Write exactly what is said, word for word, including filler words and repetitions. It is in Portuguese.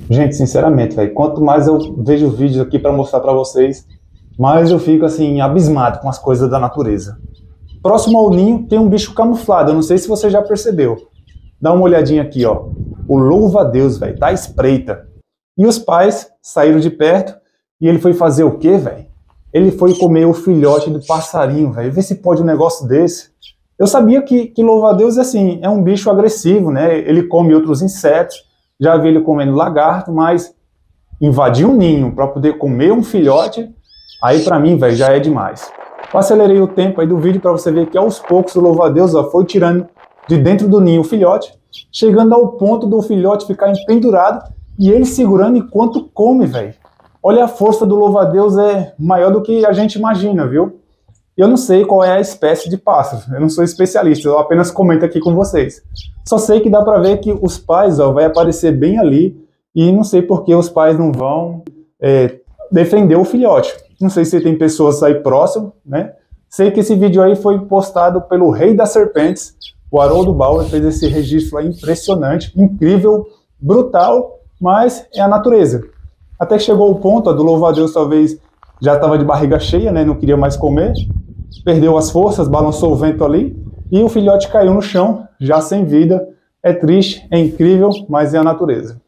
Gente, sinceramente, velho, quanto mais eu vejo vídeos aqui para mostrar para vocês, mais eu fico assim abismado com as coisas da natureza. Próximo ao ninho tem um bicho camuflado, eu não sei se você já percebeu. Dá uma olhadinha aqui, ó. O louva-a-Deus, velho, tá à espreita. E os pais saíram de perto e ele foi fazer o quê, velho? Ele foi comer o filhote do passarinho, velho. Vê se pode um negócio desse. Eu sabia que, que louva-a-Deus, assim, é um bicho agressivo, né? Ele come outros insetos. Já vi ele comendo lagarto, mas invadir um ninho para poder comer um filhote, aí para mim, velho, já é demais. Eu acelerei o tempo aí do vídeo para você ver que aos poucos o louva-a-Deus foi tirando de dentro do ninho o filhote, chegando ao ponto do filhote ficar empendurado e ele segurando enquanto come, velho. Olha, a força do louva-a-Deus é maior do que a gente imagina, viu? Eu não sei qual é a espécie de pássaro, eu não sou especialista, eu apenas comento aqui com vocês. Só sei que dá para ver que os pais, ó, vai aparecer bem ali e não sei por que os pais não vão é, defender o filhote. Não sei se tem pessoas aí próximo, né? Sei que esse vídeo aí foi postado pelo Rei das Serpentes, o Haroldo Bauer fez esse registro aí impressionante, incrível, brutal, mas é a natureza. Até que chegou o ponto ó, do louva-a-Deus talvez já estava de barriga cheia, né? Não queria mais comer. Perdeu as forças, balançou o vento ali e o filhote caiu no chão, já sem vida. É triste, é incrível, mas é a natureza.